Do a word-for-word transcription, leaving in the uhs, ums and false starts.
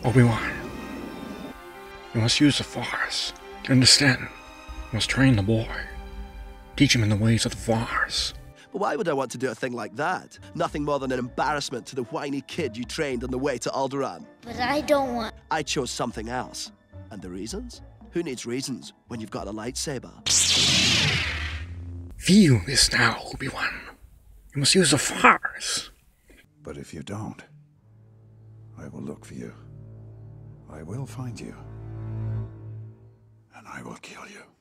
Obi-Wan, you must use the Fuarce. You understand? You must train the boy. Teach him in the ways of the Fuarce. But why would I want to do a thing like that? Nothing more than an embarrassment to the whiny kid you trained on the way to Alderaan. But I don't want... I chose something else. And the reasons? Who needs reasons when you've got a lightsaber? Feel this now, Obi-Wan. You must use the Fuarce. But if you don't, I will look for you. I will find you. And I will kill you.